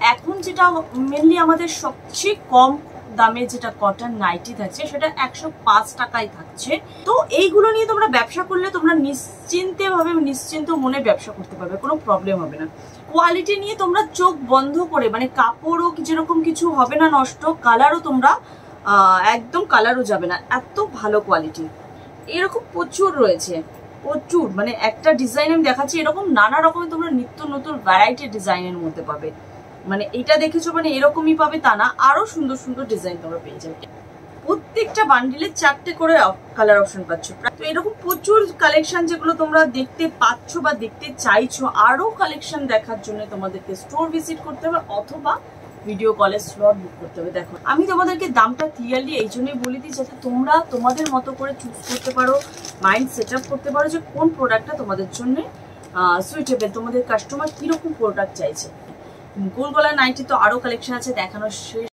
এখন যেটা মেনলি আমাদের সবচেয়ে কম দামে যেটা কটন নাইটি থাকছে সেটা 105 টাকায় থাকছে। তো এইগুলো নিয়ে তোমরা ব্যবসা করলে তোমরা নিশ্চিন্ত মনে ব্যবসা করতে পারবে, কোনো প্রবলেম হবে না। কোয়ালিটি নিয়ে তোমরা চোখ বন্ধ করে, মানে কাপড়ও যেরকম কিছু হবে না নষ্ট, কালারও তোমরা একদম কালারও যাবে না, এত ভালো কোয়ালিটি। এরকম প্রচুর রয়েছে, প্রচুর, মানে একটা ডিজাইন আমি দেখাচ্ছি, এরকম নানা রকমের তোমরা নিত্য নতুন ভ্যারাইটি ডিজাইনের মধ্যে পাবে। মানে এটা দেখেছো মানে এরকমই পাবে তা না, আরো সুন্দর সুন্দর ডিজাইন তোমরা পেয়ে যাবে। প্রত্যেকটা বান্ডিলে 4টে করে কালার অপশন পাচ্ছ। তো এরকম প্রচুর কালেকশন যেগুলো তোমরা দেখতে পাচ্ছ বা দেখতে চাইছো, আরো কালেকশন দেখার জন্য তোমাদেরকে স্টোর ভিজিট করতে হবে অথবা ভিডিও কলে স্লট বুক করতে হবে। দেখো আমি তোমাদেরকে দামটা ক্লিয়ারলি এই জন্যই বলে দিই যাতে তোমরা তোমাদের মতো করে চুজ করতে পারো, মাইন্ড সেট আপ করতে পারো যে কোন প্রোডাক্টটা তোমাদের জন্য সুইটেবল, তোমাদের কাস্টমার কিরকম প্রোডাক্ট চাইছে। গোল গলা নাইটি তো আরো কালেকশন আছে দেখানোর শেষ।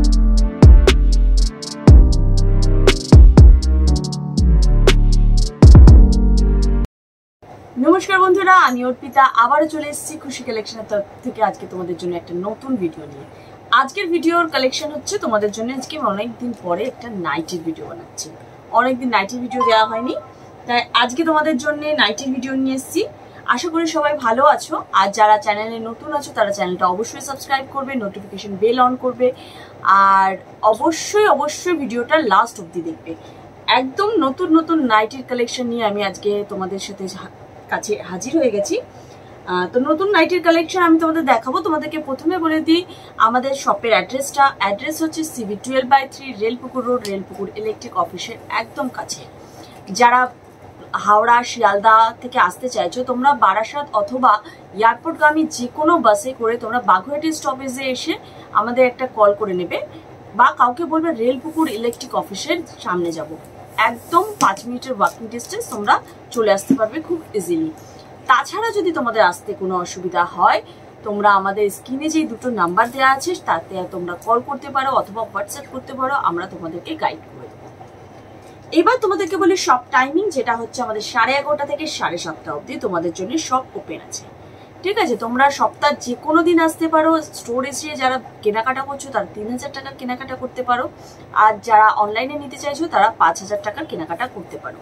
নমস্কার বন্ধুরা, আমি অর্পিতা আবারও চলে এসেছি খুশি কালেকশনের তরফ থেকে আজকে তোমাদের জন্য একটা নতুন ভিডিও নিয়ে। আজকের ভিডিওর কালেকশন হচ্ছে তোমাদের জন্য আজকে অনেকদিন পরে একটা নাইটির ভিডিও বানাচ্ছি। অনেকদিন নাইটির ভিডিও দেওয়া হয়নি, তাই আজকে তোমাদের জন্য নাইটির ভিডিও নিয়ে এসেছি। আশা করি সবাই ভালো আছো। আর যারা চ্যানেলে নতুন আছো তারা চ্যানেলটা অবশ্যই সাবস্ক্রাইব করবে, নোটিফিকেশন বেল অন করবে, আর অবশ্যই ভিডিওটা লাস্ট অবধি দেখবে। একদম নতুন নতুন নাইটির কালেকশন নিয়ে আমি আজকে তোমাদের সাথে কাছে হাজির হয়ে গেছি। তো নতুন নাইটির কালেকশন আমি তোমাদের দেখাবো। তোমাদেরকে প্রথমে বলে দিই আমাদের শপের অ্যাড্রেসটা। অ্যাড্রেস হচ্ছে CB 12/3 Railpukur road, Railpukur electric অফিসের একদম কাছে। যারা হাওড়া শিয়ালদা থেকে আসতে চাইছো তোমরা বারাসাত অথবা এয়ারপোর্টগামী যে কোনো বাসে করে তোমরা বাগুইহাটি স্টপেজে এসে আমাদের একটা কল করে নেবে বা কাউকে বলবে রেলপুকুর ইলেকট্রিক অফিসের সামনে যাব। একদম 5 মিনিটের ওয়াকিং ডিস্টেন্স, তোমরা চলে আসতে পারবে খুব ইজিলি। তাছাড়া যদি তোমাদের আসতে কোনো অসুবিধা হয় তোমরা আমাদের স্ক্রিনে যে দুটো নাম্বার দেওয়া আছে তাতে তোমরা কল করতে পারো অথবা হোয়াটসঅ্যাপ করতে পারো, আমরা তোমাদেরকে গাইড করে দেবো। এবার তোমাদেরকে বলি সব টাইমিং, যেটা হচ্ছে আমাদের 11:30 থেকে 7:30 অবধি তোমাদের জন্য সব ওপেন আছে। ঠিক আছে, তোমরা সপ্তাহ যে কোনো দিন আসতে পারো। স্টোর এসে যারা কেনাকাটা করছো তারা 3000 টাকার কেনাকাটা করতে পারো, আর যারা অনলাইনে নিতে চাইছো তারা 5000 টাকার কেনাকাটা করতে পারো।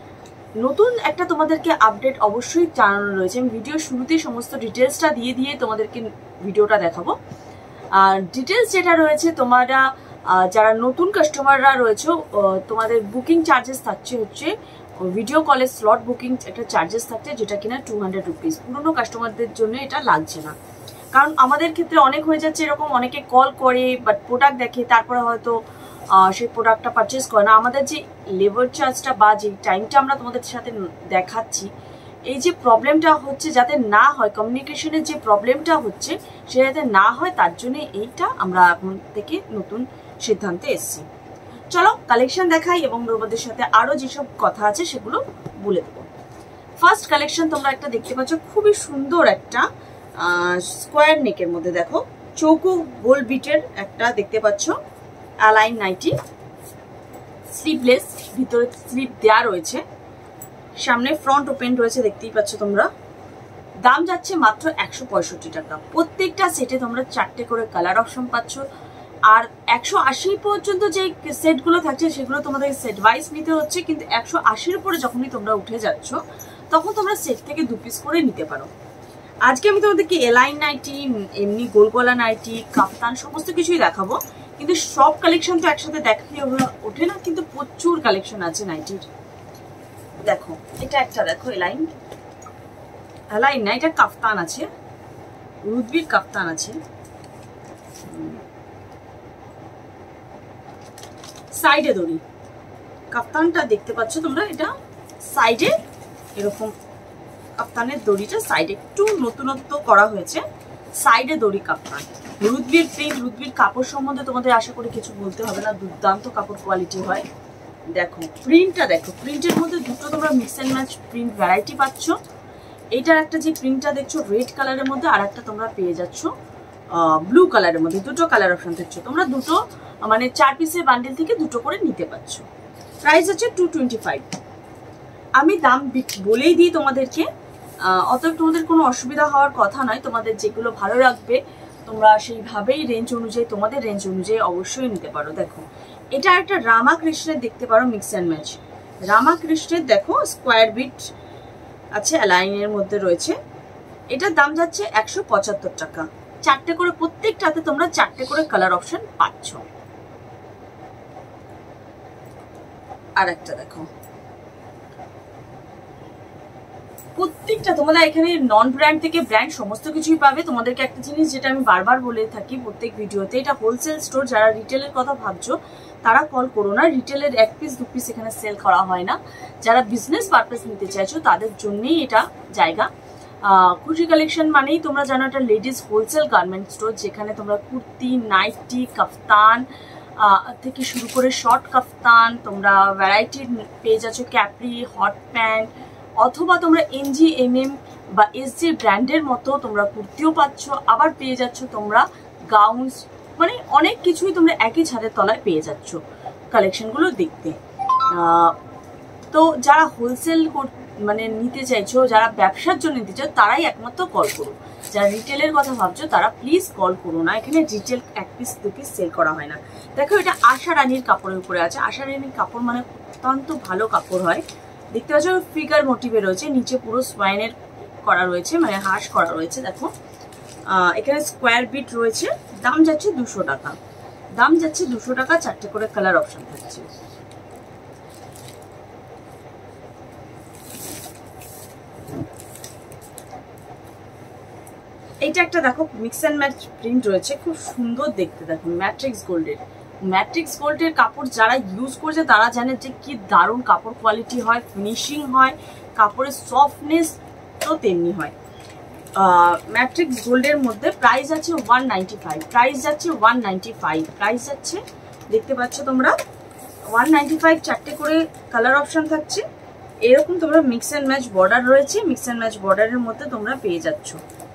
নতুন একটা তোমাদেরকে আপডেট অবশ্যই জানানো রয়েছে। আমি ভিডিও শুরুতেই সমস্ত ডিটেলসটা দিয়ে তোমাদেরকে ভিডিওটা দেখাবো। আর ডিটেলস যেটা রয়েছে, তোমরা যারা নতুন কাস্টমাররা রয়েছে তোমাদের বুকিং চার্জেস থাকছে হচ্ছে ভিডিও কলের স্লট বুকিং একটা চার্জেস থাকছে, যেটা কিনা 200 রুপিস। পুরোনো কাস্টমারদের জন্য এটা লাগছে না, কারণ আমাদের ক্ষেত্রে অনেক হয়ে যাচ্ছে এরকম, অনেকে কল করে বাট প্রোডাক্ট দেখে তারপরে হয়তো সেই প্রোডাক্টটা পারচেস করে না। আমাদের যে লেবার চার্জটা বা যে টাইমটা আমরা তোমাদের সাথে দেখাচ্ছি, এই যে প্রবলেমটা হচ্ছে যাতে না হয়, কমিউনিকেশনের যে প্রবলেমটা হচ্ছে সেটা যাতে না হয়, তার জন্য এইটা আমরা এখন থেকে নতুন সিদ্ধান্তে এসেছি। চলো কালেকশন দেখাই এবং তোমাদের সাথে আরো যেসব কথা আছে সেগুলো বলে দেবো। ফার্স্ট কালেকশন তোমরা একটা দেখতে পাচ্ছ, খুবই সুন্দর একটা স্কোয়ার নেকের মধ্যে দেখো চৌকো গোল বিটের একটা দেখতে পাচ্ছ অ্যালাইন নাইটি, স্লিভলেস, ভিতরে স্লিভ দেওয়া রয়েছে, সামনে ফ্রন্ট ওপেন রয়েছে দেখতেই পাচ্ছ তোমরা। দাম যাচ্ছে মাত্র 165 টাকা। প্রত্যেকটা সেটে তোমরা 4টে করে কালার অপশন পাচ্ছ। আর 180 পর্যন্ত যে সেটগুলো থাকছে সেগুলো তোমাদের সেট ওয়াইজ নিতে হচ্ছে, কিন্তু 180-র উপরে যখনই তোমরা উঠে যাচ্ছ তখন তোমরা সেট থেকে 2 পিস করে নিতে পারো। আজকে আমি তোমাদেরকে এলাইন নাইটি, এমনি গোলগলা নাইটি, কাফতান সমস্ত কিছুই দেখাবো, কিন্তু সব কালেকশন তো একসাথে দেখাতে ওঠে না, কিন্তু প্রচুর কালেকশন আছে নাইটির। দেখো এটা একটা দেখো এলাইন না, এটা কাফতান আছে, রুদবির কাফতান আছে, সাইডে দড়ি। কাফতানটা দেখতে পাচ্ছ তোমরা, এটা সাইডে এরকম কাফতানের দড়িটা সাইডে একটু নতুনত্ব করা হয়েছে, সাইডে দড়ি কাফতান। রুদবির প্রিন্ট, রুদবির কাপড় সম্বন্ধে তোমাদের আশা করি কিছু বলতে হবে না, দুর্দান্ত কাপড় কোয়ালিটি হয়। দেখো প্রিন্টটা, দেখো প্রিন্টের মধ্যে দুটো তোমরা mix and match print variety পাচ্ছ। এইটার একটা যে প্রিন্টটা দেখছো রেড কালারের মধ্যে, আর একটা তোমরা পেয়ে যাচ্ছ ব্লু কালারের মধ্যে। দুটো কালার অপশন থাকছে, তোমরা দুটো মানে 4 পিসের বান্ডেল থেকে দুটো করে নিতে পারছো। প্রাইস হচ্ছে 225। আমি দাম বলেই দিই তোমাদেরকে, অতএব তোমাদের কোনো অসুবিধা হওয়ার কথা নয়। তোমাদের যেগুলো ভালো লাগবে তোমরা সেইভাবেই রেঞ্জ অনুযায়ী, তোমাদের রেঞ্জ অনুযায়ী অবশ্যই নিতে পারো। দেখো এটা একটা রামাকৃষ্ণের দেখতে পারো মিক্স অ্যান্ড ম্যাচ। রামাকৃষ্ণের দেখো স্কোয়ার বিট আছে, অ্যালাইনের মধ্যে রয়েছে। এটার দাম যাচ্ছে 175 টাকা। 4টে করে, প্রত্যেকটাতে তোমরা 4টে করে কালার অপশন পাচ্ছ। আর একটা দেখো, প্রত্যেকটা তোমরা এখানে নন ব্র্যান্ড থেকে ব্র্যান্ড সমস্ত কিছুই পাবে। তোমাদেরকে একটা জিনিস যেটা আমি বারবার বলে থাকি প্রত্যেক ভিডিওতে, এটা হোলসেল স্টোর। যারা রিটেলের কথা ভাবছো তারা কল করো না, রিটেলের 1 পিস 2 পিস এখানে সেল করা হয় না। যারা বিজনেস পারপাস নিতে চাইছো তাদের জন্যই এটা জায়গা। খুশি কালেকশন মানেই তোমরা জানো একটা লেডিস হোলসেল গার্মেন্ট স্টোর, যেখানে তোমরা কুর্তি, নাইটি, কাফতান থেকে শুরু করে শর্ট কাফতান, তোমরা ভ্যারাইটির পেয়ে যাচ্ছ, ক্যাপ্রি, হট প্যান্ট, অথবা তোমরা এনজি, এমএম বা এসজি ব্র্যান্ডের মতো তোমরা কুর্তিও পাচ্ছ। আবার পেয়ে যাচ্ছ তোমরা গাউন্স, মানে অনেক কিছুই তোমরা একই ছাদের তলায় পেয়ে যাচ্ছ কালেকশনগুলো দেখতে। তো যারা হোলসেল মানে নিতে চাইছো, যারা ব্যবসার জন্য নিতে চাও, তারাই একমাত্র কল করো। যারা রিটেলের কথা ভাবছো তারা প্লিজ কল করো না, এখানে রিটেল 1 পিস 2 পিস সেল করা হয় না। দেখো এটা আশা রানীর কাপড়ের উপরে আছে। আশা রানীর কাপড় মানে অত্যন্ত ভালো কাপড় হয়। দেখতে পাচ্ছ ফিগার মোটিভে রয়েছে, নিচে পুরো সোয়াইনের করা রয়েছে, মানে হাঁস করা রয়েছে। দেখো এখানে স্কোয়ার বিট রয়েছে। দাম যাচ্ছে 200 টাকা। দাম যাচ্ছে 200 টাকা। 4টে করে কালার অপশন থাকছে। এইটা একটা দেখো মিক্স অ্যান্ড ম্যাচ প্রিন্ট রয়েছে, খুব সুন্দর দেখতে। দেখো ম্যাট্রিক্স গোল্ডের, ম্যাট্রিক্স গোল্ডের কাপড় যারা ইউজ করছে তারা জানে যে কি দারুণ কাপড় কোয়ালিটি হয়, ফিনিশিং হয়, কাপড়ের সফটনেস তো তেমনি হয়। ম্যাট্রিক্স গোল্ডের মধ্যে প্রাইস আছে 195, প্রাইস যাচ্ছে 195, প্রাইস যাচ্ছে দেখতে পাচ্ছ তোমরা 195। 4টে করে কালার অপশন থাকছে। এরকম তোমরা মিক্স অ্যান্ড ম্যাচ বর্ডার রয়েছে, মিক্স অ্যান্ড ম্যাচ বর্ডারের মধ্যে তোমরা পেয়ে যাচ্ছ।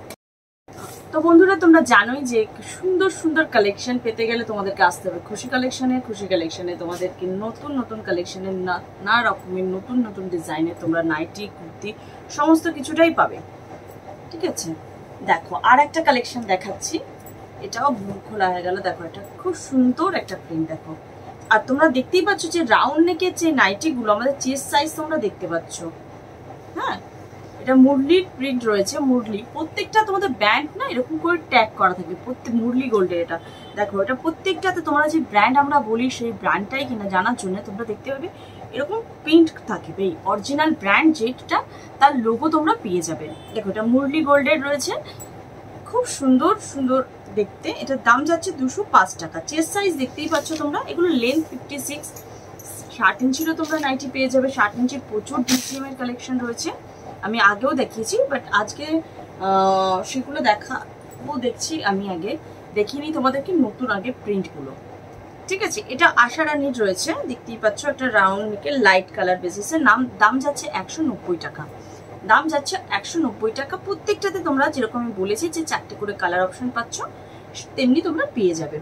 তো বন্ধুরা তোমরা জানোই যে সুন্দর সুন্দর কালেকশন পেতে গেলে তোমাদেরকে আসতে হবে খুশি কালেকশনে। খুশি কালেকশনে তোমাদেরকে নতুন নতুন কালেকশনের নানা রকমের নতুন নতুন ডিজাইনের তোমরা নাইটি, কুর্তি সমস্ত কিছুটাই পাবে। ঠিক আছে, দেখো আর একটা কালেকশন দেখাচ্ছি। এটাও বুক খোলা হয়ে গেল। দেখো এটা খুব সুন্দর একটা প্রিন্ট। দেখো আর তোমরা দেখতেই পাচ্ছ যে রাউন্ড নেকের যে নাইটিগুলো আমাদের চেস্ট সাইজ তোমরা দেখতে পাচ্ছ। হ্যাঁ, এটা মুরলির প্রিন্ট রয়েছে। মুরলি প্রত্যেকটা তোমাদের ব্র্যান্ড না এরকম করে ট্যাগ করা থাকবে, প্রত্যেক মুরলি গোল্ডের। এটা দেখো এটা প্রত্যেকটাতে তোমরা যে ব্র্যান্ড আমরা বলি সেই ব্র্যান্ডটাই কিনা জানার জন্য তোমরা দেখতে পাবে এরকম প্রিন্ট থাকবে। এই অরিজিনাল ব্র্যান্ড যেটা তার লোগো তোমরা পেয়ে যাবে। দেখো এটা মুরলি গোল্ডের রয়েছে, খুব সুন্দর সুন্দর দেখতে। এটার দাম যাচ্ছে 205 টাকা। চেস্ট সাইজ দেখতেই পাচ্ছ তোমরা। এগুলো লেন্থ 56, 60 ইঞ্চিরও তোমরা নাইটি পেয়ে যাবে। 60 ইঞ্চির প্রচুর ডিসিএম এর কালেকশন রয়েছে, আমি আগেও দেখিয়েছি, বাট আজকে সেগুলো দেখাবো। দেখছি আমি আগে দেখিনি তোমাদেরকে নতুন আগে প্রিন্টগুলো। ঠিক আছে, এটা আশা রানীর রয়েছে, দেখতেই পাচ্ছ একটা রাউন্ড নেকের লাইট কালার বেসিসে। দাম যাচ্ছে 190 টাকা। দাম যাচ্ছে 190 টাকা। প্রত্যেকটাতে তোমরা যেরকম আমি বলেছি যে 4টে করে কালার অপশন পাচ্ছ, তেমনি তোমরা পেয়ে যাবে।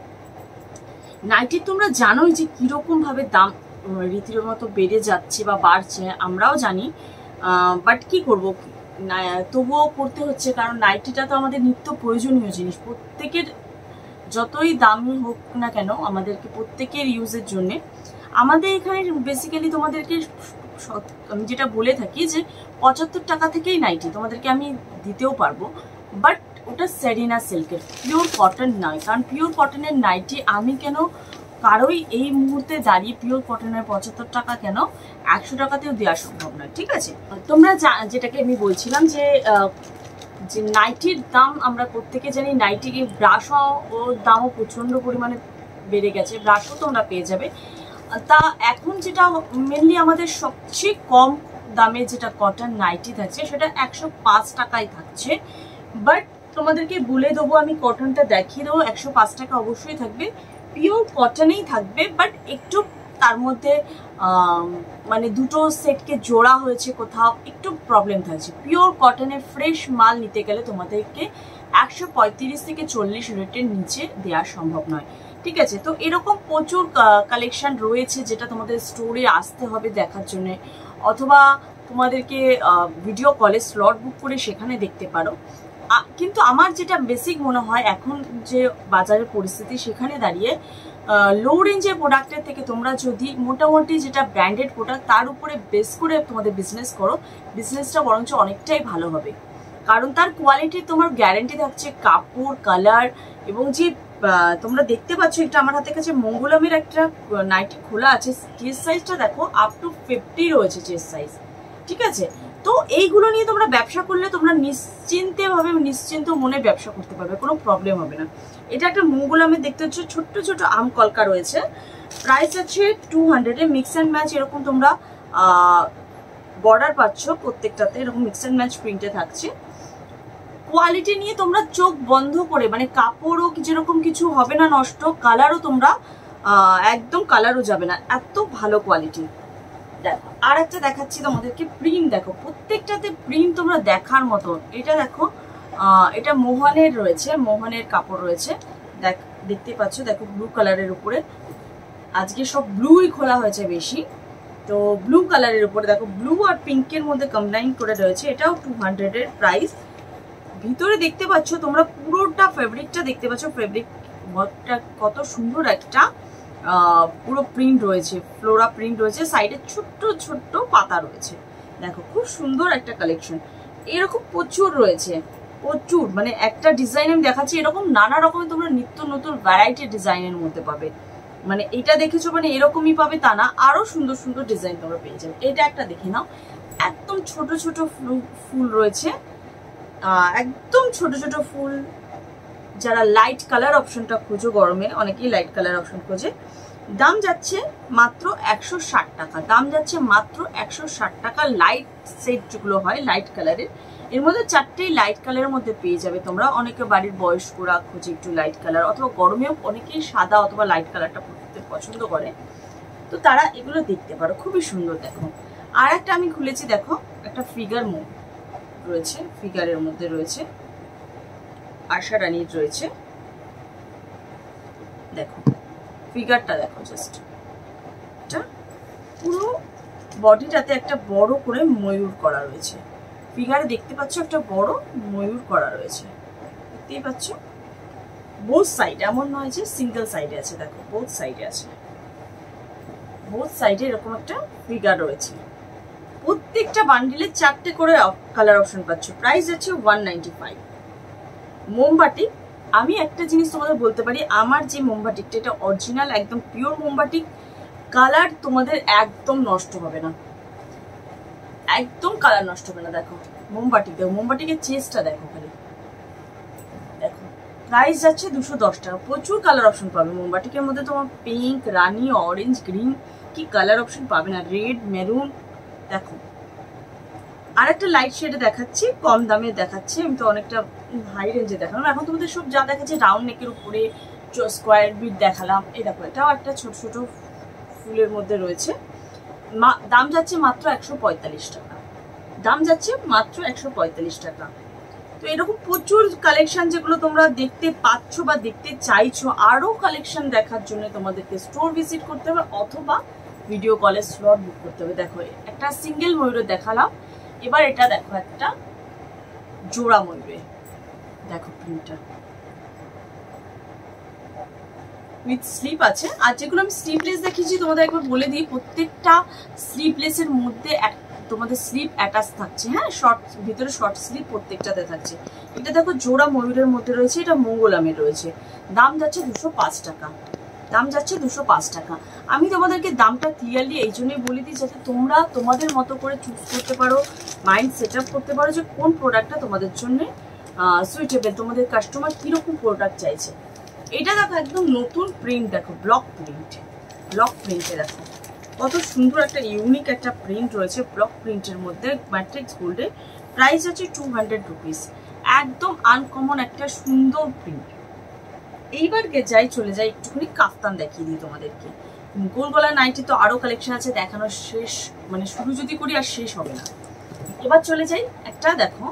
নাইটির তোমরা জানোই যে কিরকম ভাবে দাম রীতির মতো বেড়ে যাচ্ছে বা বাড়ছে, আমরাও জানি। বাট কি করবো, তবুও করতে হচ্ছে, কারণ নাইটিটা তো আমাদের নিত্য প্রয়োজনীয় জিনিস। প্রত্যেকের যতই দামি হোক না কেন আমাদেরকে প্রত্যেকের ইউজের জন্যে। আমাদের এখানে বেসিক্যালি তোমাদেরকে আমি যেটা বলে থাকি যে 75 টাকা থেকেই নাইটি তোমাদেরকে আমি দিতেও পারবো, বাট ওটা সেরিনা সিল্কের, পিওর কটন নয়। কারণ পিওর কটনের নাইটি আমি কেন কারোই এই মুহূর্তে দাঁড়িয়ে পিওর কটনের 75 টাকা কেন 100 টাকাতেও দেওয়া সম্ভব নয়। ঠিক আছে, তোমরা যেটাকে আমি বলছিলাম যে নাইটির দাম আমরা প্রত্যেকে জানি। নাইটির ব্রাশও দামও প্রচন্ড পরিমাণে বেড়ে গেছে, ব্রাশও তোমরা পেয়ে যাবে। তা এখন যেটা মেনলি আমাদের সবচেয়ে কম দামে যেটা কটন নাইটি থাকছে সেটা 105 টাকায় থাকছে। বাট তোমাদেরকে বলে দেবো, আমি কটনটা দেখিয়ে দেবো, 105 টাকা অবশ্যই থাকবে, পিওর কটনেই থাকবে। বাট একটু তার মধ্যে মানে দুটো সেটকে জোড়া হয়েছে, কোথাও একটু প্রবলেম থাকছে। পিওর কটনের ফ্রেশ মাল নিতে গেলে তোমাদেরকে 135 থেকে 40 রেটের নিচে দেওয়া সম্ভব নয়। ঠিক আছে, তো এরকম প্রচুর কালেকশন রয়েছে যেটা তোমাদের স্টোরে আসতে হবে দেখার জন্য, অথবা তোমাদেরকে ভিডিও কলে স্লট বুক করে সেখানে দেখতে পারো। কিন্তু আমার যেটা বেসিক মনে হয় এখন যে বাজারের পরিস্থিতি সেখানে দাঁড়িয়ে লো রেঞ্জের প্রোডাক্টের থেকে তোমরা যদি মোটামুটি যেটা ব্র্যান্ডেড প্রোডাক্ট তার উপরে বেস করে তোমাদের বিজনেস করো, বিজনেসটা বরঞ্চ অনেকটাই ভালো হবে। কারণ তার কোয়ালিটি তোমার গ্যারেন্টি থাকছে, কাপড়, কালার, এবং যে তোমরা দেখতে পাচ্ছ এটা আমার হাতে কাছে মঙ্গলমের একটা নাইটি খোলা আছে, চেস্ট সাইজটা দেখো আপ টু 50 রয়েছে চেস্ট সাইজ, ঠিক আছে। তো এইগুলো নিয়ে তোমরা ব্যবসা করলে তোমরা নিশ্চিন্ত মনে ব্যবসা করতে পারবে, কোনো প্রবলেম হবে না। এটা একটা মঙ্গলমের দেখতে হচ্ছে ছোট্ট ছোট আম কলকা রয়েছে, প্রাইস আছে 200 এ। মিক্স অ্যান্ড ম্যাচ এরকম তোমরা বর্ডার পাচ্ছ প্রত্যেকটাতে, এরকম মিক্স অ্যান্ড ম্যাচ প্রিন্টে থাকছে। কোয়ালিটি নিয়ে তোমরা চোখ বন্ধ করে, মানে কাপড়ও যেরকম কিছু হবে না নষ্ট, কালারও তোমরা একদম কালারও যাবে না, এত ভালো কোয়ালিটি। দেখো আর একটা দেখাচ্ছি তোমাদেরকে, প্রিন্ট দেখো, প্রত্যেকটাতে প্রিন্ট তোমরা দেখার মতন। এটা দেখো এটা মোহনের রয়েছে, মোহনের কাপড় রয়েছে, দেখতে পাচ্ছ, দেখো ব্লু কালারের উপরে, আজকে সব ব্লুই খোলা হয়েছে বেশি, তো ব্লু কালারের উপরে দেখো ব্লু আর পিঙ্কের মধ্যে কম্বাইন করে রয়েছে, এটাও 200 এর প্রাইস। ভিতরে দেখতে পাচ্ছ তোমরা পুরোটা ফেব্রিকটা দেখতে পাচ্ছ, ফেব্রিক ওয়ার্কটা কত সুন্দর, একটা পুরো প্রিন্ট রয়েছে, ফ্লোরা প্রিন্ট রয়েছে, সাইডে ছোট্ট ছোট্ট পাতা রয়েছে। দেখো খুব সুন্দর একটা কালেকশন, এরকম প্রচুর রয়েছে, প্রচুর, মানে একটা ডিজাইন আমি দেখাচ্ছি, এরকম নানা রকমের তোমরা নিত্য নতুন ভ্যারাইটি ডিজাইনের মধ্যে পাবে। মানে এটা দেখেছো মানে এরকমই পাবে তা না, আরো সুন্দর সুন্দর ডিজাইন তোমরা পেয়ে যাবে। এটা একটা দেখে নাও, একদম ছোট ছোট ফুল রয়েছে, একদম ছোট ছোট ফুল। যারা লাইট কালার অপশনটা খোঁজো, গরমে অনেকেই লাইট কালার অপশন খোঁজে, দাম যাচ্ছে মাত্র 160 টাকা, দাম যাচ্ছে মাত্র 160 টাকা। লাইট সেট যেগুলো হয় লাইট কালারের, এর মধ্যে 4টেই লাইট কালারের মধ্যে পেয়ে যাবে তোমরা। অনেকে বাড়ির বয়স্করা খোঁজে একটু লাইট কালার, অথবা গরমেও অনেকেই সাদা অথবা লাইট কালারটা পরতে পছন্দ করে, তো তারা এগুলো দেখতে পারো, খুবই সুন্দর। দেখো আর একটা আমি খুলেছি, দেখো একটা ফিগার রয়েছে, ফিগারের মধ্যে রয়েছে আশা রানীর রয়েছে, দেখো ফিগারটা দেখো, জাস্ট এটা পুরো বডিটাতে একটা বড় করে ময়ূর করা রয়েছে, ফিগারে দেখতে পাচ্ছ একটা বড় ময়ূর করা রয়েছে, দেখতেই পাচ্ছ। বোথ সাইড, এমন নয় যে সিঙ্গেল সাইডে আছে, দেখো বোথ সাইডে আছে, বোথ সাইডে এরকম একটা ফিগার রয়েছে। প্রত্যেকটা বান্ডিলে 4টে করে কালার অপশন পাচ্ছ, প্রাইস আছে 195। মোমবাটিক, আমি একটা জিনিস তোমাদের বলতে পারি, আমার যে মোমবাটিকটা এটা অরিজিনাল একদম পিওর মোমবাটিক, কালার তোমাদের একদম নষ্ট হবে না, একদম কালার নষ্ট হবে না। দেখো মোমবাটিক, দেখো মোমবাটিকের চেস্টটা দেখো, খালি দেখো, প্রাইস যাচ্ছে 210 টাকা। প্রচুর কালার অপশন পাবে মোমবাটিকের মধ্যে, তোমার পিঙ্ক, রানি, অরেঞ্জ, গ্রিন, কি কালার অপশন পাবে না, রেড, মেরুন। দেখো আর একটা লাইট শেডে দেখাচ্ছি, কম দামে দেখাচ্ছি, আমি তো অনেকটা হাই রেঞ্জে দেখালাম, এখন তোমাদের সব যা দেখাচ্ছি রাউন্ড নেকের উপরে স্কোয়ার বিট দেখালাম। এই দেখো এটাও একটা ছোট ছোট ফুলের মধ্যে রয়েছে, দাম যাচ্ছে মাত্র 145 টাকা, দাম যাচ্ছে মাত্র 145 টাকা। তো এরকম প্রচুর কালেকশন যেগুলো তোমরা দেখতে পাচ্ছ বা দেখতে চাইছো, আরো কালেকশন দেখার জন্য তোমাদেরকে স্টোর ভিজিট করতে হবে অথবা ভিডিও কলের স্লট বুক করতে হবে। দেখো একটা সিঙ্গেল ময়ূরে দেখালাম, এবার এটা দেখো একটা জোড়া ময়ূরে, দেখো প্রিন্টটা উইথ স্লিপ আছে। আর যেগুলো আমি স্লিপলেস দেখিয়েছি তোমাদের একবার বলে দিই, প্রত্যেকটা স্লিপলেসের মধ্যে তোমাদের স্লিপ অ্যাটাচ থাকছে, হ্যাঁ, শর্ট ভিতরে শর্ট স্লিপ প্রত্যেকটাতে থাকছে। এটা দেখো জোড়া ময়ূরের মধ্যে রয়েছে, এটা মঙ্গলামের রয়েছে, দাম যাচ্ছে 205 টাকা, দাম যাচ্ছে 205 টাকা। আমি তোমাদেরকে দামটা ক্লিয়ারলি এই জন্যই বলে দিই যাতে তোমরা তোমাদের মতো করে চুজ করতে পারো, মাইন্ড সেট আপ করতে পারো যে কোন প্রোডাক্টটা তোমাদের জন্য সুইটেবল, তোমাদের কাস্টমার কিরকম প্রোডাক্ট চাইছে। এটা দেখো একদম নতুন প্রিন্ট, দেখো ব্লক প্রিন্ট, ব্লক প্রিন্টে দেখো কত সুন্দর একটা ইউনিক একটা প্রিন্ট রয়েছে ব্লক প্রিন্টের মধ্যে, ম্যাট্রিক্স গোল্ডে, প্রাইস আছে 200 রুপিস, একদম আনকমন একটা সুন্দর প্রিন্ট। এইবার চলে যাই একটুখানি কাফতান দেখিয়ে দিই তোমাদেরকে। গোল গলা নাইটি তো আরো কালেকশন আছে দেখানোর, শেষ মানে শুরু যদি করি আর শেষ হবে না। এবার চলে যাই একটা, দেখো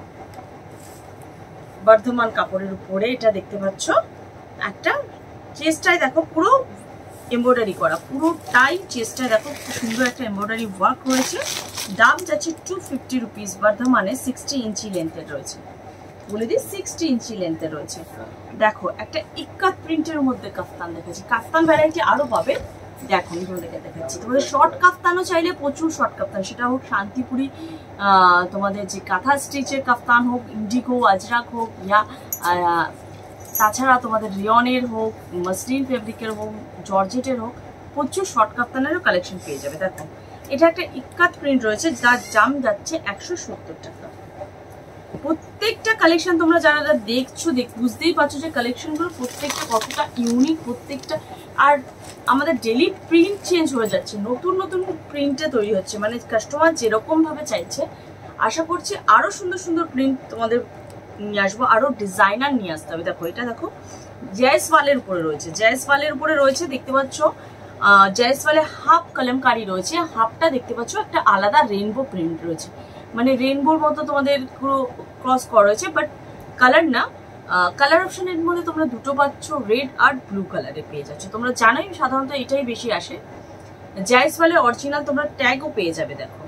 বর্ধমান কাপড়ের উপরে, এটা দেখতে পাচ্ছ একটা চেস্টটায় দেখো পুরো এমব্রয়ডারি করা, পুরোটাই চেস্টটায় দেখো খুব সুন্দর একটা এমব্রয়ডারি ওয়ার্ক রয়েছে, দাম যাচ্ছে 250 রুপিস, বর্ধমানে 60 ইঞ্চি লেন্থের রয়েছে, বলে দিই 60 ইঞ্চি লেন্থে রয়েছে। দেখো একটা ইক্কাত প্রিন্টের মধ্যে কাফতান দেখাচ্ছি, কাফতান ভ্যারাইটি আরো পাবে। দেখো আমি তোমাদেরকে দেখাচ্ছি, তোমাদের শর্ট কাফতানও চাইলে প্রচুর শর্ট কাফতান, সেটা হোক শান্তিপুরি, তোমাদের যে কাঁথা স্টিচের কাফতান হোক, ইন্ডিগো আজরাক হোক, ইয়া তাছাড়া তোমাদের রিয়নের হোক, মসলিন ফেব্রিকের হোক, জর্জেটের হোক, প্রচুর শর্ট কাফতানেরও কালেকশন পেয়ে যাবে। দেখো এটা একটা ইক্কাত প্রিন্ট রয়েছে, যার দাম যাচ্ছে 170 টাকা। প্রত্যেকটা কালেকশন তোমরা যারা দেখছো বুঝতেই পারছো যে কালেকশনগুলো প্রত্যেকটা কতটা ইউনিক, প্রত্যেকটা। আর আমাদের ডেলি প্রিন্ট চেঞ্জ হয়ে যাচ্ছে, নতুন নতুন প্রিন্টে তৈরি হচ্ছে, মানে কাস্টমার যেরকম ভাবে চাইছে। আশা করছি আরো সুন্দর সুন্দর প্রিন্ট তোমাদের নিয়ে আসবো, আরো ডিজাইনার নিয়ে আসতে হবে। দেখো এটা দেখো জয়সওয়ালের উপরে রয়েছে, জয়সওয়ালের উপরে রয়েছে, দেখতে পাচ্ছ জয়সওয়ালে হাফ কলমকারি রয়েছে, হাফটা দেখতে পাচ্ছ একটা আলাদা রেইনবো প্রিন্ট রয়েছে, মানে রেইনবোর মতো তোমাদের পুরো ক্রস করা রয়েছে, বাট কালার না। কালার অপশনের মধ্যে তোমরা দুটো পাচ্ছ, রেড আর ব্লু কালারে পেয়ে যাচ্ছ। তোমরা জানোই সাধারণত এটাই বেশি আসে। জয়সওয়ালে অরিজিনাল তোমরা ট্যাগও পেয়ে যাবে। দেখো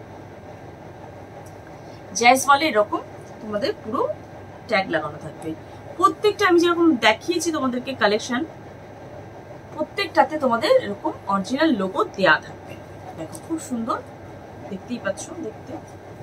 জয়সওয়ালে এরকম তোমাদের পুরো ট্যাগ লাগানো থাকবে। প্রত্যেকটা আমি যেরকম দেখিয়েছি তোমাদেরকে কালেকশন, প্রত্যেকটাতে তোমাদের এরকম অরিজিনাল লোগো দেয়া থাকবে। দেখো খুব সুন্দর, দেখতেই পাচ্ছ, দেখতে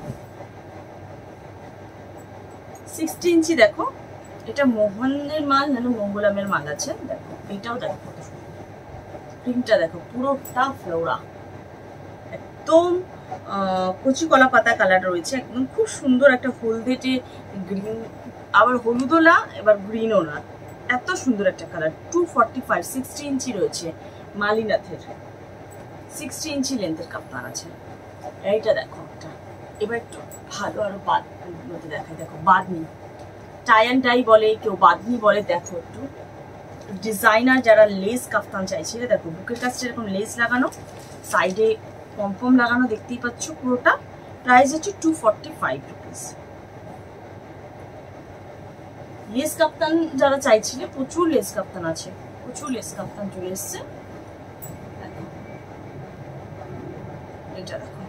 60 ইঞ্চি। দেখো এটা মোহনের মাল না মঙ্গলামের মাল আছে। দেখো এটাও দেখো কত সুন্দর প্রিন্টটা, দেখো পুরোটা ফ্লোরা, একদম কচি কলা পাতা কালার রয়েছে, একদম খুব সুন্দর একটা হলদেটে গ্রিন, আবার হলুদও না এবার গ্রিনও না, এত সুন্দর একটা কালার। 245 60 ইঞ্চি রয়েছে, মালিনাথের 60 ইঞ্চি লেন্থের কাপ্তান আছে। এইটা দেখো একটা, এবার একটু ভালো আরো বাদনি দেখায়। দেখো বাদনি, টাই অ্যান্ড ডাই বলে, কেউ বাদনি বলে। দেখো একটু ডিজাইনার যারা লেস কাফতান চাইছে, দেখো বুকের কাছে এরকম লেস লাগানো, সাইডে পমপম লাগানো, দেখতেই পাচ্ছ পুরোটা। প্রাইস হচ্ছে 245 রুপিস। লেস কাপ্তান যারা চাইছিলে, প্রচুর লেস কাপ্তান আছে, প্রচুর লেস কাপ্তান চলে এসছে। এটা দেখো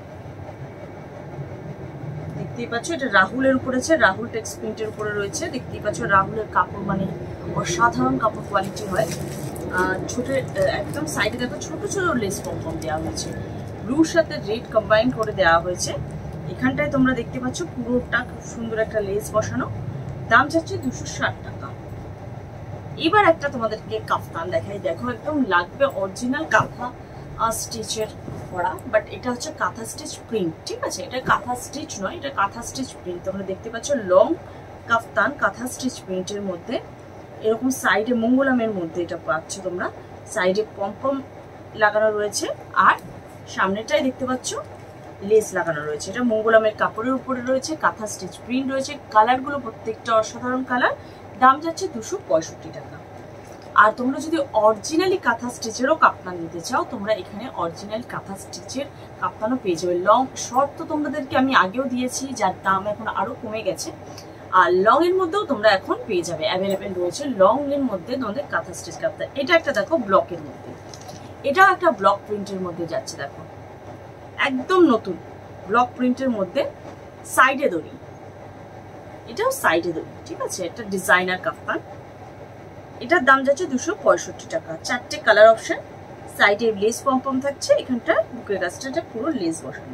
দেখতেই পাচ্ছ, এটা রাহুলের উপরে আছে, রাহুল টেক্স প্রিন্টের উপরে রয়েছে। দেখতেই পাচ্ছ রাহুলের কাপড় মানে অসাধারণ কাপড় কোয়ালিটি হয়। ছোট একদম সাইডে দেখো ছোট ছোট লেস পমপম দেওয়া হয়েছে, ব্লুর সাথে রেড কম্বাইন করে দেওয়া হয়েছে। এখানটায় তোমরা দেখতে পাচ্ছ পুরোটা খুব সুন্দর একটা লেস বসানো, দাম যাচ্ছে 260 টাকা। এবার একটা তোমাদেরকে কাফতান দেখাই। দেখো একদম লাগবে অরিজিনাল কাঁথা স্টিচের করা, বাট এটা হচ্ছে কাঁথা স্টিচ প্রিন্ট, ঠিক আছে? এটা কাঁথা স্টিচ নয়, এটা কাঁথা স্টিচ প্রিন্ট। তোমরা দেখতে পাচ্ছ লং কাফতান কাঁথা স্টিচ প্রিন্টের মধ্যে, এরকম সাইডে মঙ্গলামের মধ্যে এটা পাচ্ছ তোমরা। সাইডে পমপম লাগানো রয়েছে, আর সামনেটাই দেখতে পাচ্ছ লেস লাগানো রয়েছে। এটা মঙ্গলামের কাপড়ের উপরে রয়েছে, কাঁথা স্টিচ প্রিন্ট রয়েছে। কালারগুলো প্রত্যেকটা অসাধারণ কালার, দাম যাচ্ছে 265 টাকা। আর তোমরা যদি অরিজিনালি কাঁথা স্টিচেরও কাপ্তান নিতে চাও, তোমরা এখানে অরিজিনাল কাঁথা স্টিচের কাপ্তানও পেয়ে যাবে। লং শর্ট তো তোমাদেরকে আমি আগেও দিয়েছি, যার দাম এখন আরো কমে গেছে। আর লং এর মধ্যেও তোমরা এখন পেয়ে যাবে, অ্যাভেলেবেল রয়েছে লং এর মধ্যে তোমাদের কাঁথা স্টিচ কাপ্তান। এটা একটা দেখো ব্লকের মধ্যে, এটাও একটা ব্লক প্রিন্টের মধ্যে যাচ্ছে। দেখো একদম নতুন ব্লক প্রিন্টের মধ্যে, সাইডে দড়ি, এটাও সাইডে দড়ি, ঠিক আছে? এটা ডিজাইনার কাপ্তান, এটার দাম যাচ্ছে 265 টাকা। 4টে কালার অপশন, সাইডে লেস পমপম থাকছে, এখানটা বুকের কাছটা পুরো লেস বসানো।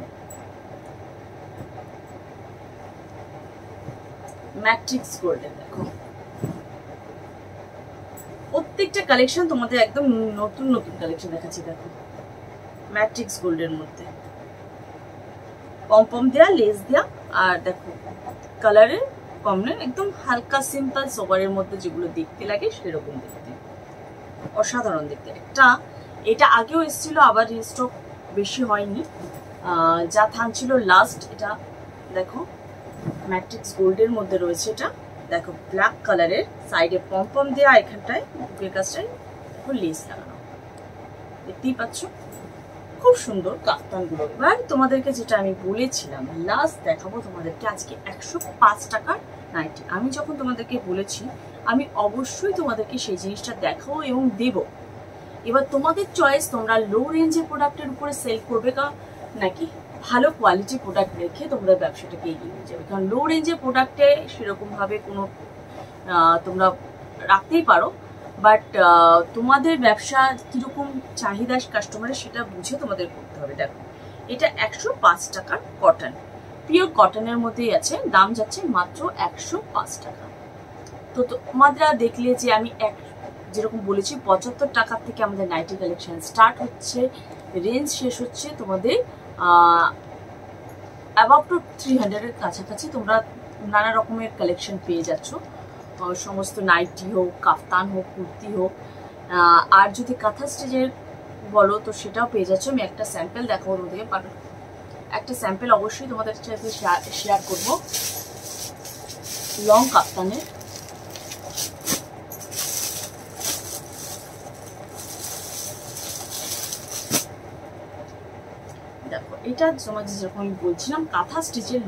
ম্যাট্রিক্স গোল্ডেন, দেখো প্রত্যেকটা কালেকশন তোমাদের একদম নতুন নতুন কালেকশন দেখাচ্ছি। দেখো ম্যাট্রিক্স গোল্ডের মধ্যে পমপম দেয়া, লেস দেয়া, আর দেখো কালারের কম্বিনেশন একদম হালকা সিম্পল সোবারের মধ্যে যেগুলো দেখতে লাগে সেরকম দেখতে, অসাধারণ দেখতে। এটা আগেও এসেছিল, আবার রিস্টক বেশি হয়নি, যা থাকছিল লাস্ট। এটা দেখো ম্যাট্রিক্স গোল্ডের মধ্যে রয়েছে, এটা দেখো ব্ল্যাক কালারের, সাইডে পমপম দেওয়া, এখানটায় বুকের কাছটায় দেখো লেস লাগানো, দেখতেই পাচ্ছ খুব সুন্দর কাপ্তানগুলো। এবার তোমাদেরকে যেটা আমি বলেছিলাম লাস্ট দেখাবো তোমাদেরকে আজকে 105 টাকার নাইটি। আমি যখন তোমাদেরকে বলেছি আমি অবশ্যই তোমাদেরকে সেই জিনিসটা দেখাবো এবং দেবো। এবার তোমাদের চয়েস, তোমরা লো রেঞ্জের প্রোডাক্টের উপরে সেল করবে নাকি ভালো কোয়ালিটি প্রোডাক্ট রেখে তোমরা ব্যবসাটাকে এগিয়ে নিয়ে যাবে। কারণ লো রেঞ্জের প্রোডাক্টে সেরকমভাবে কোনো তোমরা রাখতেই পারো, বাট তোমাদের ব্যবসা কীরকম চাহিদা কাস্টমারের সেটা বুঝে তোমাদের করতে হবে। দেখো এটা 105 টাকার কটন, পিওর কটনের মধ্যেই আছে, দাম যাচ্ছে মাত্র 105 টাকা। তো তোমাদের দেখলে যে আমি যেরকম বলেছি 75 টাকার থেকে আমাদের নাইটি কালেকশন স্টার্ট হচ্ছে, রেঞ্জ শেষ হচ্ছে তোমাদের অ্যাবাউট টু 300-এর কাছাকাছি তোমরা নানা রকমের কালেকশন পেয়ে যাচ্ছ, সমস্ত নাইটি হোক, কাফতান হোক, কুর্তি হোক। আর যদি কাঁথা স্টিচের বলো তো সেটাও পেয়ে যাচ্ছ। আমি একটা স্যাম্পল দেখাবো ওদিকে, একটা স্যাম্পল অবশ্যই তোমাদের সাথে শেয়ার করবো লং কাফতানের। দেখো এটা তোমাদের যেরকম আমি বলছিলাম কাঁথা স্টিচের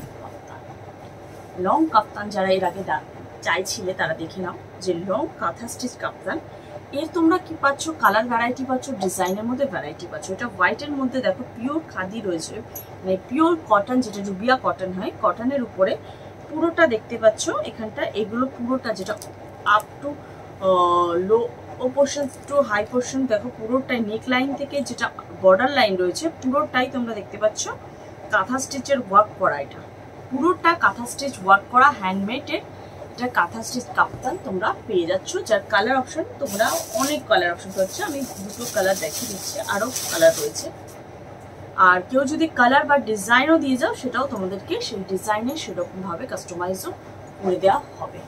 লং কাফতান যারা এর আগে চাইছিলে তারা দেখে নাও যে লং কাঁথা স্টিচ কাফতান। এর তোমরা কি পাচ্ছ, কালার ভ্যারাইটি পাচ্ছ, ডিজাইনের মধ্যে ভ্যারাইটি পাচ্ছ। এটা হোয়াইটের মধ্যে দেখো পিওর খাদি রয়েছে, মানে পিওর কটন, যেটা রুবিয়া কটন হয়, কটনের উপরে পুরোটা দেখতে পাচ্ছ এখানটা। এগুলো পুরোটা যেটা up to low portion to high portion দেখো পুরোটাই নেক লাইন থেকে যেটা বর্ডার লাইন রয়েছে পুরোটাই তোমরা দেখতে পাচ্ছ কাঁথা স্টিচের ওয়ার্ক করা। এটা পুরোটা কাঁথা স্টিচ ওয়ার্ক করা, হ্যান্ডমেডের। এটা কাঁথা স্টিচ কাপ্তান তোমরা পেয়ে যাচ্ছ, যার কালার অপশন তোমরা অনেক কালার অপশন পাচ্ছ। আমি দুটো কালার দেখিয়ে দিচ্ছি, আরও কালার রয়েছে। আর কেউ যদি কালার বা ডিজাইনও দিয়ে যাও সেটাও তোমাদেরকে সেই ডিজাইনে সেরকমভাবে কাস্টমাইজও করে দেওয়া হবে।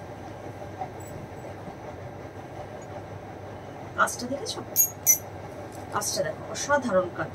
কাজটা দেখেছো, কাজটা দেখো অসাধারণ কাজ।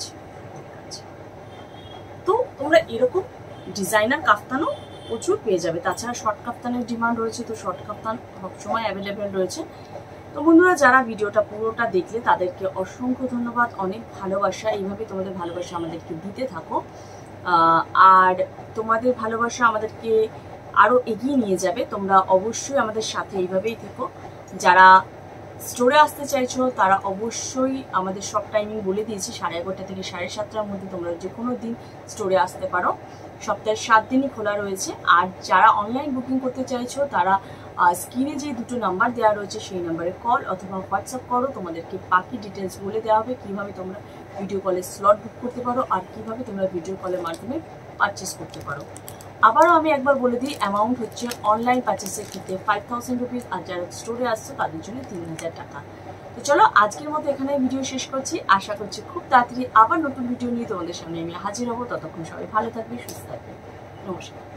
তো তোমরা এরকম ডিজাইনার কাফতানও প্রচুর পেয়ে যাবে। তাছাড়া শর্ট কাফতানের ডিমান্ড রয়েছে, তো শর্ট কাফতান সবসময় অ্যাভেলেবেল রয়েছে। তো বন্ধুরা যারা ভিডিওটা পুরোটা দেখলে তাদেরকে অসংখ্য ধন্যবাদ, অনেক ভালোবাসা। এইভাবে তোমাদের ভালোবাসা আমাদেরকে দিতে থাকো, আর তোমাদের ভালোবাসা আমাদেরকে আরও এগিয়ে নিয়ে যাবে। তোমরা অবশ্যই আমাদের সাথে এইভাবেই থেকো। যারা স্টোরে আসতে চাইছো তারা অবশ্যই আমাদের সব টাইমিং বলে দিয়েছি, 11:30 থেকে 7:30-র মধ্যে তোমরা যে কোনো দিন স্টোরে আসতে পারো। সপ্তাহে 7 দিনই খোলা রয়েছে। আর যারা অনলাইন বুকিং করতে চাইছো তারা স্ক্রিনে যে দুটো নাম্বার দেওয়া রয়েছে সেই নাম্বারে কল অথবা হোয়াটসঅ্যাপ করো। তোমাদেরকে বাকি ডিটেলস বলে দেওয়া হবে, কীভাবে তোমরা ভিডিও কলের স্লট বুক করতে পারো আর কীভাবে তোমরা ভিডিও কলের মাধ্যমে পারচেস করতে পারো। আবারও আমি একবার বলে দিই, অ্যামাউন্ট হচ্ছে অনলাইন পারচেসের ক্ষেত্রে 5000 রুপিস, আর যারা স্টোরে আসছো তাদের জন্য 3000 টাকা। তো চলো আজকের মতো এখানে ভিডিও শেষ করছি। আশা করছি খুব তাড়াতাড়ি আবার নতুন ভিডিও নিয়ে তোমাদের সামনে আমি হাজির হবো। ততক্ষণ সবাই ভালো থাকবে, সুস্থ থাকবে। নমস্কার।